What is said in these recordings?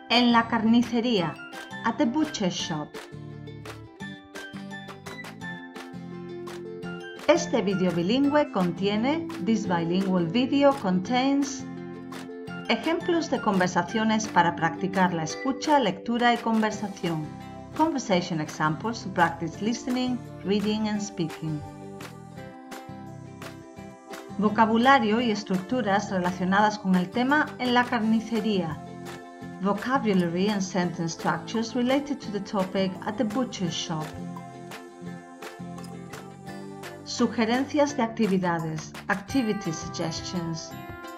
En la carnicería. At the butcher shop. Este vídeo bilingüe contiene, this bilingual video contains, ejemplos de conversaciones para practicar la escucha, lectura y conversación. Conversation examples to practice listening, reading and speaking. Vocabulario y estructuras relacionadas con el tema en la carnicería. Vocabulary and sentence structures related to the topic at the butcher shop. Sugerencias de actividades, activity suggestions.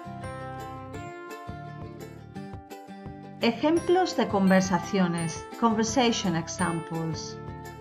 Ejemplos de conversaciones, conversation examples.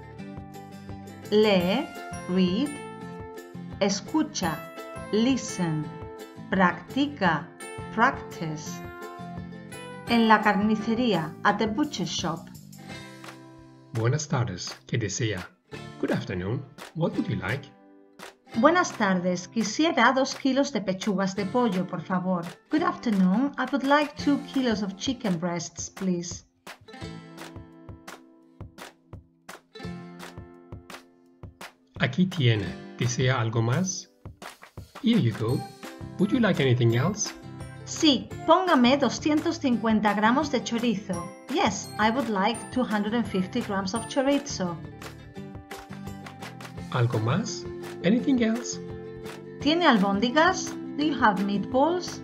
Lee, read. Escucha, listen. Practica, practice. En la carnicería, at the butcher shop. Buenas tardes, ¿qué desea? Good afternoon, what would you like? Buenas tardes, quisiera 2 kilos de pechugas de pollo, por favor. Good afternoon, I would like 2 kilos of chicken breasts, please. Aquí tiene, ¿desea algo más? Here you go. Would you like anything else? Sí, póngame 250 gramos de chorizo. Yes, I would like 250 grams of chorizo. ¿Algo más? Anything else? ¿Tiene albóndigas? Do you have meatballs?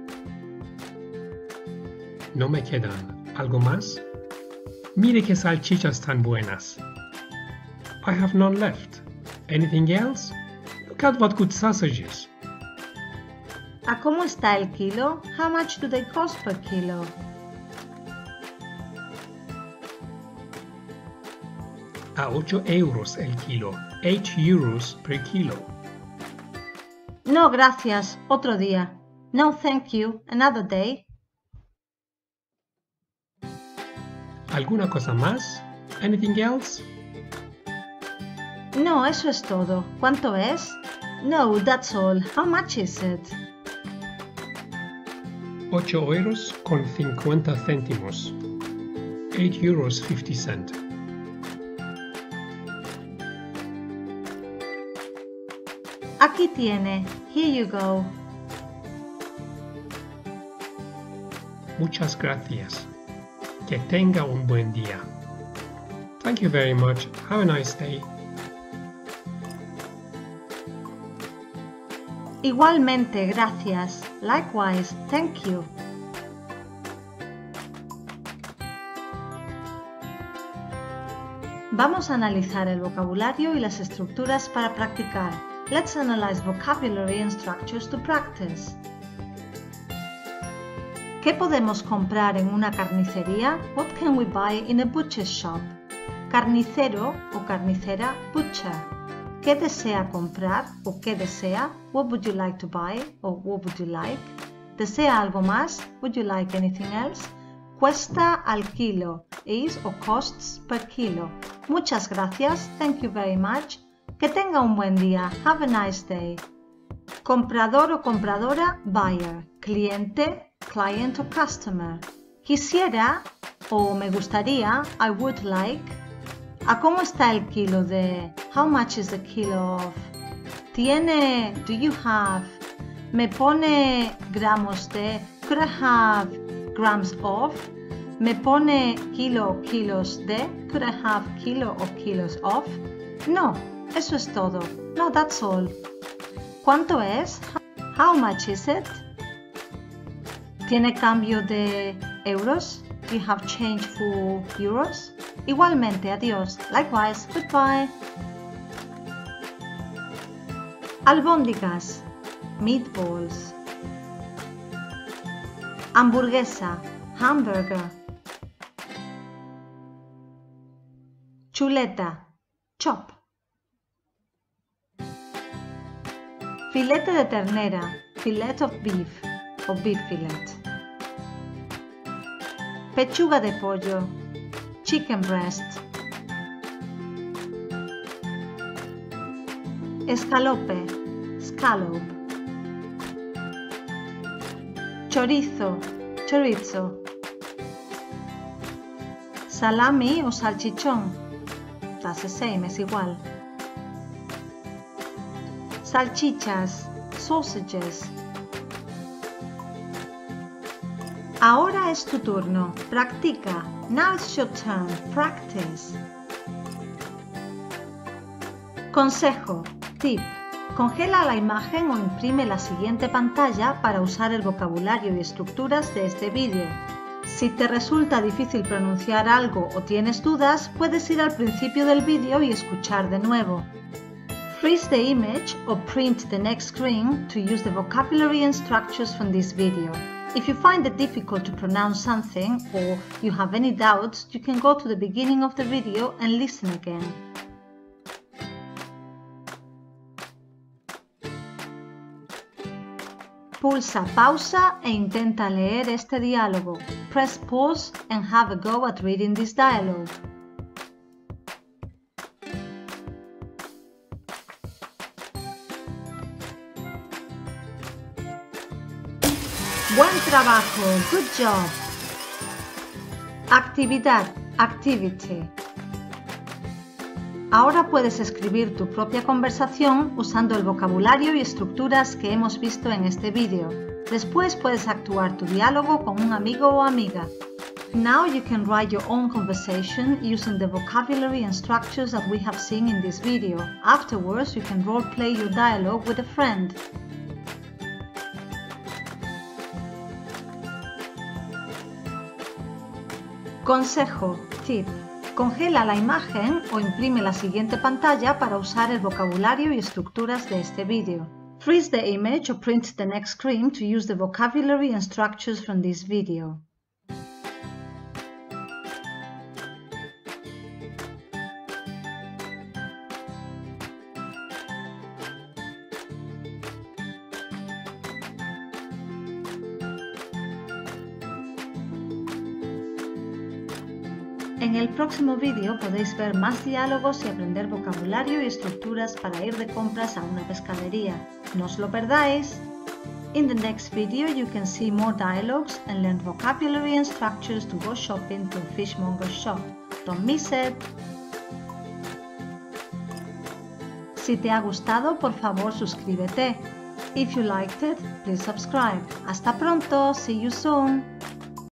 No me quedan. ¿Algo más? Mire qué salchichas tan buenas. I have none left. Anything else? Look at what good sausages. ¿A cómo está el kilo? How much do they cost per kilo? A 8 euros el kilo. 8 euros per kilo. No, gracias. Otro día. No, thank you. Another day. ¿Alguna cosa más? Anything else? No, eso es todo. ¿Cuánto es? No, that's all. How much is it? 8 euros con 50 céntimos. 8 euros 50 cent. Aquí tiene. Here you go. Muchas gracias. Que tenga un buen día. Thank you very much. Have a nice day. Igualmente, gracias. Likewise, thank you. Vamos a analizar el vocabulario y las estructuras para practicar. Let's analyze vocabulary and structures to practice. ¿Qué podemos comprar en una carnicería? What can we buy in a butcher shop? Carnicero o carnicera, butcher. ¿Qué desea comprar o qué desea? What would you like to buy or what would you like? ¿Desea algo más? Would you like anything else? Cuesta al kilo. Is or costs per kilo. Muchas gracias. Thank you very much. Que tenga un buen día. Have a nice day. Comprador o compradora, buyer. Cliente, client o customer. Quisiera o me gustaría, I would like. ¿A cómo está el kilo de? How much is the kilo of? ¿Tiene? Do you have? ¿Me pone gramos de? Could I have grams of? ¿Me pone kilo o kilos de? Could I have kilo o kilos of? No, eso es todo. No, that's all. ¿Cuánto es? How much is it? ¿Tiene cambio de euros? Do you have change for euros? Igualmente, adiós. Likewise, goodbye. Albóndigas, meatballs. Hamburguesa, hamburger. Chuleta, chop. Filete de ternera, fillet of beef o beef fillet. Pechuga de pollo, chicken breast. Escalope, scallop. Chorizo, chorizo. salami o salchichón. That's the same, es igual. Salchichas, sausages. Ahora es tu turno. Practica. Now it's your turn. Practice. Consejo. Tip. Congela la imagen o imprime la siguiente pantalla para usar el vocabulario y estructuras de este vídeo. Si te resulta difícil pronunciar algo o tienes dudas, puedes ir al principio del vídeo y escuchar de nuevo. Freeze the image or print the next screen to use the vocabulary and structures from this video. If you find it difficult to pronounce something or you have any doubts, you can go to the beginning of the video and listen again. Pulsa pausa e intenta leer este diálogo. Press pause and have a go at reading this dialogue. Buen trabajo, good job. Actividad, activity. Ahora puedes escribir tu propia conversación usando el vocabulario y estructuras que hemos visto en este vídeo. Después puedes actuar tu diálogo con un amigo o amiga. Now you can write your own conversation using the vocabulary and structures that we have seen in this video. Afterwards, you can role-play your dialogue with a friend. Consejo, tip. Congela la imagen o imprime la siguiente pantalla para usar el vocabulario y estructuras de este vídeo. Freeze the image or print the next screen to use the vocabulary and structures from this video. En el próximo vídeo podéis ver más diálogos y aprender vocabulario y estructuras para ir de compras a una pescadería. No os lo perdáis! In the next video you can see more dialogues and learn vocabulary and structures to go shopping to a fishmonger shop. Don't miss it! Si te ha gustado, por favor suscríbete. If you liked it, please subscribe. Hasta pronto! See you soon!